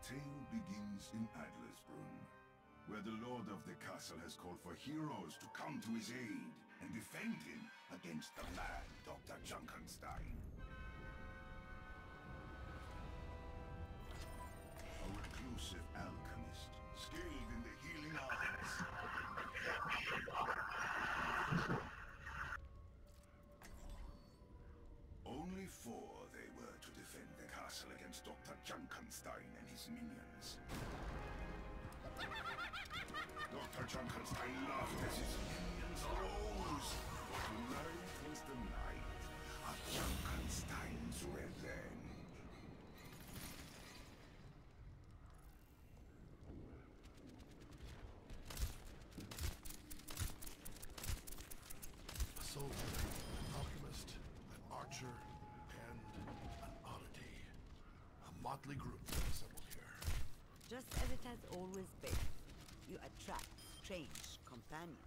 tale begins in Adlersbrunn, where the lord of the castle has called for heroes to come to his aid and defend him against the mad Dr. Junkenstein. A reclusive alchemist, skilled in the healing arts. Only four they were to defend the castle against Dr. Junkenstein and his minions. Dr. Junkenstein laughed as his minions rose, for tonight was the night of Junkenstein's revenge. A soldier, an alchemist, an archer, and an oddity. A motley group assembled here. Just as it has always been, you attract strange companions.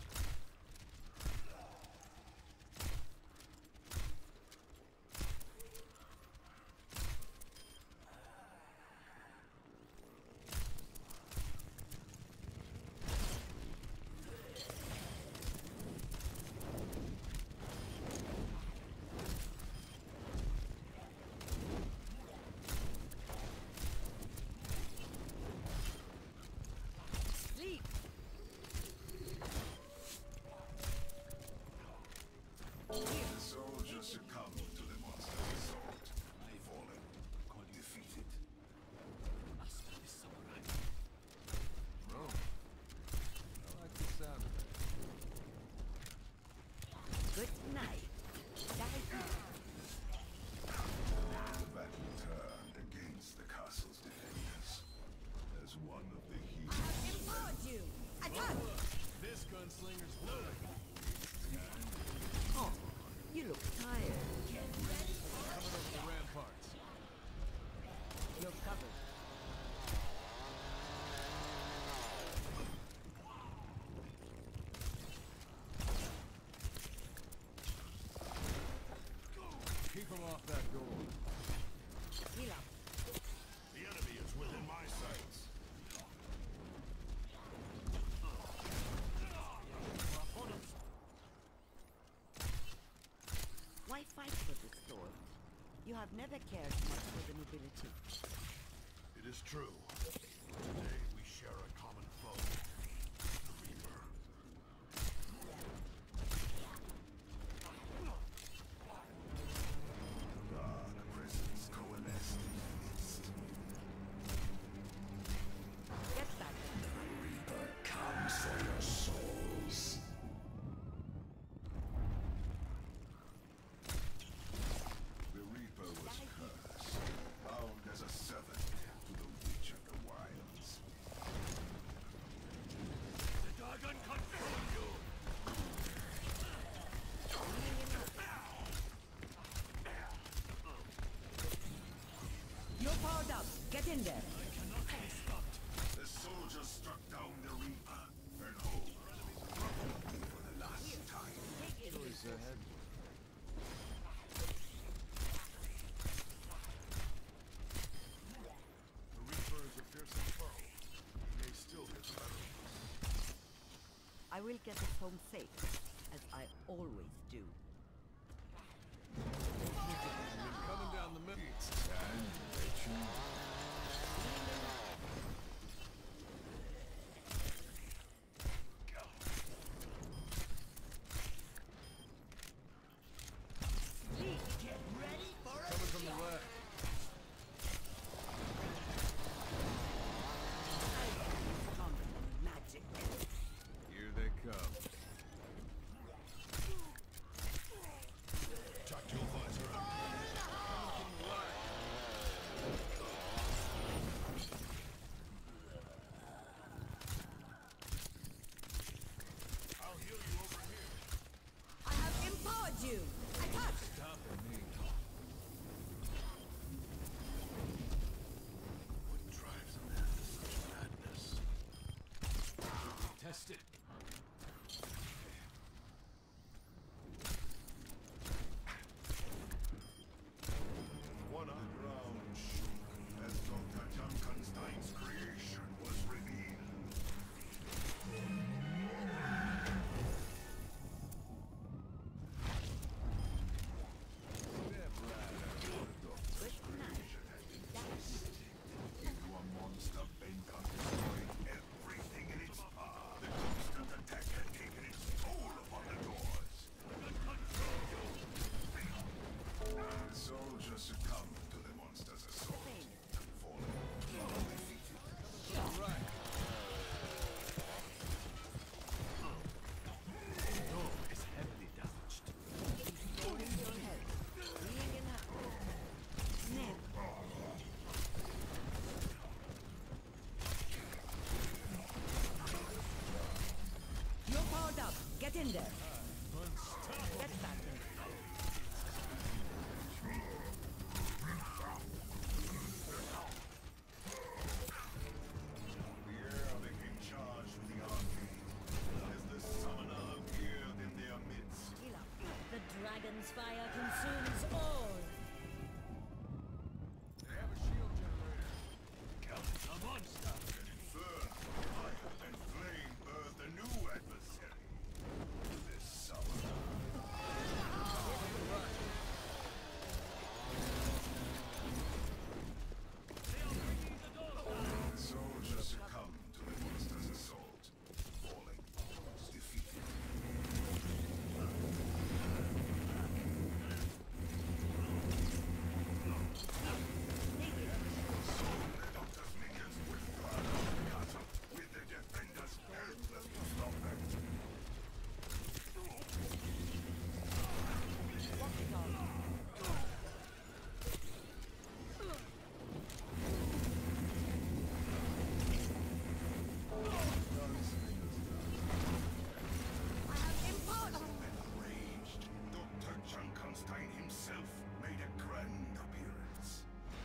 The soldiers succumbed to the monster's assault. Fallen, defeated. Master the samurai. Oh, I like the sound of it. Good night. The battle turned against the castle's defenders. As one of the heroes. Empowered you! Attack! This gunslinger's loaded. Oh, you look tired. Coming over the ramparts. You're covered. Keep him off that door. Heal up. The enemy is within my sights. Why fight for this sword? You have never cared much for the nobility. It is true. Today we share a common foe. The Reaper. Dark presence coalesced in the midst. Get back. Reaper comes for your souls. The Reaper was cursed, bound as a servant to the Witch of the Wilds. The dragon control you! You're powered up. Get in there. I cannot be stopped. The soldiers struck down the Reaper, and hope for the last time. Choice ahead. The Reaper is a fearsome foe. He may still get the better of us. I will get us home safe, as I always do. Coming down the middle. Get ready for it. Coming from the left. Stronger than magic. Here they come. Tactile visor out. I'll heal you over here. I have empowered you. Attack! Stopping me. What drives a man to such madness? Test it. One up. Ground shook as Dr. Junkenstein Get in there. Get back in the fight. The air became charged with the arcade as the summoner appeared in their midst. Heal up. The dragon's fire consumes all. They have a shield generator. A monster! Infer, fire, and flame birthed a new adversary. The summoner. The soldiers succumbed to the monster's assault, falling, defeated. The doctor's minions would flood the castle, with the defenders helpless to stop them. Enraged, Dr. Junkenstein himself made a grand appearance.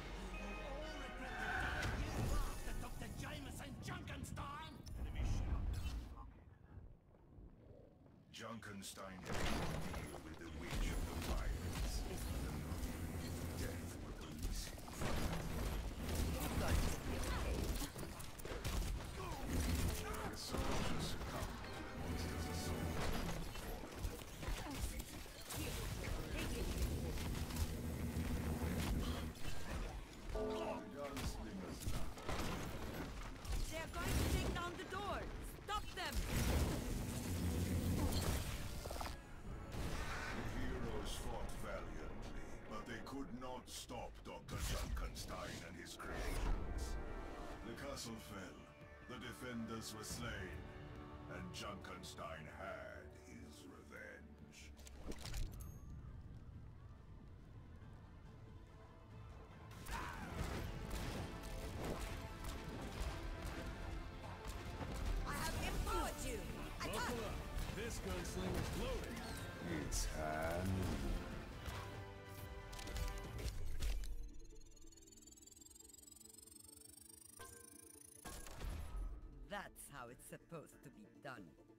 Dr. Jameson Junkenstein! Junkenstein had to deal with the Witch of the Wilds. Death would release him from the soldiers succumbed to the monster's assault, fallen, defeated. The gunslingers laughed. They're going to take down the door. Stop them. The heroes fought valiantly, but they could not stop Dr. Junkenstein and his creations. The castle fell, the defenders were slain, and Junkenstein had his revenge. I have empowered you. Attack. Buckle up. This gunslinger's loaded. It's hand. That's how it's supposed to be done.